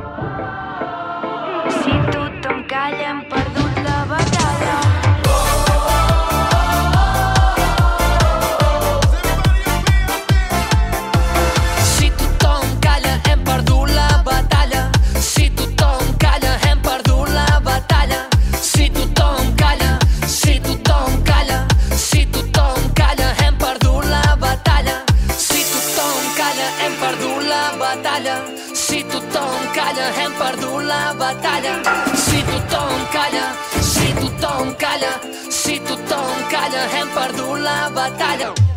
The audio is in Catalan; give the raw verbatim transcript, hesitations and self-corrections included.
Si tothom calla hem perdut la batalla. Si tothom calla hem perdut la batalla. Si tothom calla hem perdut la batalla. Si tothom calla, si tothom calla, si tothom calla hem perdut la batalla. Si tothom calla hem perdut la batalla. Si tothom calla hem perdut la batalla. Si tothom calla, si tothom calla, si tothom calla hem perdut la batalla.